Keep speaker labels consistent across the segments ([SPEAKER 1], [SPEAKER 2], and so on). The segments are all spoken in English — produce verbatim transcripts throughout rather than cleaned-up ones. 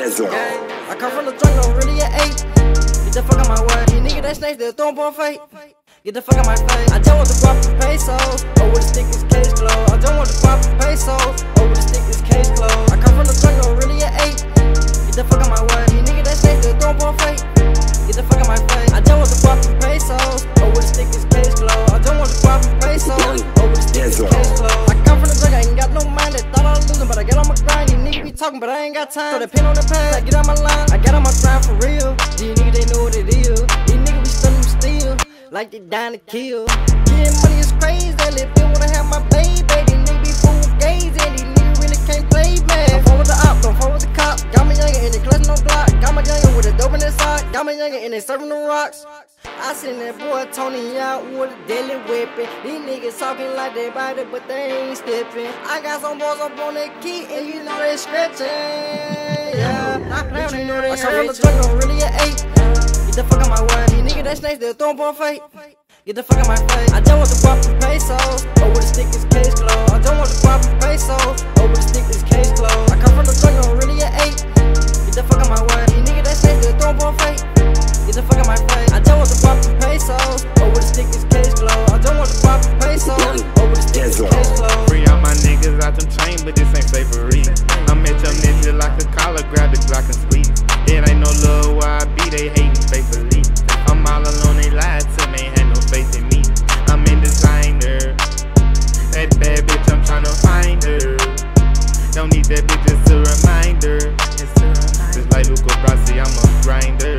[SPEAKER 1] I come from the jungle, really at eight. Get the fuck out my way. These niggas that snakes, they'll throw up on fate. Get the fuck out my face. I don't want the guap for pesos. Oh, with the stick is case closed. I don't want the guap for pesos. Oh, with the stick is case closed. I come from the jungle, really at eight. Get the fuck out my way. These niggas that snakes, they'll throw up on fate. Get the fuck out my face. I don't want the guap for pesos. Oh, with the stick is case closed. I don't want the guap for pesos. Oh, with the stick is case closed. I come from the jungle, I ain't got no mind. They thought I was losing, but I get on my grind. These niggas be talking, but I ain't got time. Throw the pin on the pad, I get on my line. I get on my grind for real. These niggas, they know what it is. These niggas be stunning them still, like they dying to kill. Getting money is crazy, they feel wanna have my baby. These niggas be fool gazing, these niggas really can't play, man. Don't fall with the op, don't fall with the cop. Got me younger and they clutching no block. Got my younger with a dope in their sock. Got me younger and they serving the rocks. I seen that boy Tony out with a deadly weapon. These niggas talking like they body, but they ain't stepping. I got some boys up on that key, and you know they stretching. Yeah, I play on they I come from the jungle, really at eight. Get the fuck out my way. These niggas that snakes, they'll throw up on fate. Get the fuck out my face. I don't want the guap for pesos. Oh, with the stick is case closed. I don't want the guap for pesos. Oh, with the stick is case closed. I come from the jungle, really at eight. Get the fuck out my way. These niggas that snakes, they'll throw up on fate. Get the fuck out my face. I don't want the guap for pesos. Oh, with the stick is case closed. I don't want the guap for pesos. Oh, with the stick is case closed.
[SPEAKER 2] Free all my niggas out them chain, but this ain't slavery. I'm at your ninja like a collar, grab the Glock and sleep. It ain't no love where I be, they hating faithfully. I'm all alone, they lied to me, ain't had no faith in me. I'm in designer. That bad bitch, I'm tryna find her. Don't need that bitch, just a reminder. Just like Luca Brasi, I'm a grinder.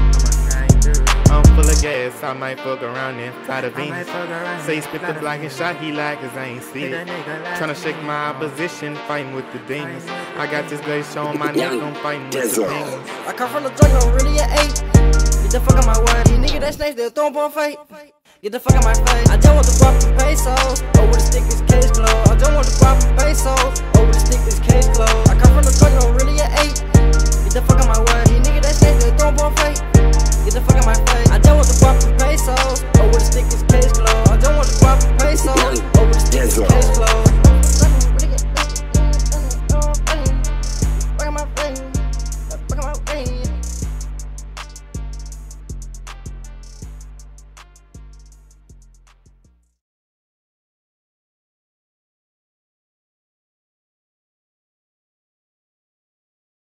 [SPEAKER 2] I'm full of gas, I might fuck around and fly the Venus. Say he spit the block and shot, he like cause I ain't see it. Tryna shake my opposition, fighting with the demons. I got this glaze showing my neck, I'm fighting with the demons.
[SPEAKER 1] I come from the jungle, really at eight. Get the fuck out my way. These niggas that snakes, they'll throw up on fate. Get the fuck out my face. I don't want the guap for pesos. Oh, with the stick is case closed. I don't want the guap for pesos. Oh, with the stick is case closed. I come from the jungle, really at eight. Get the fuck out my way. These niggas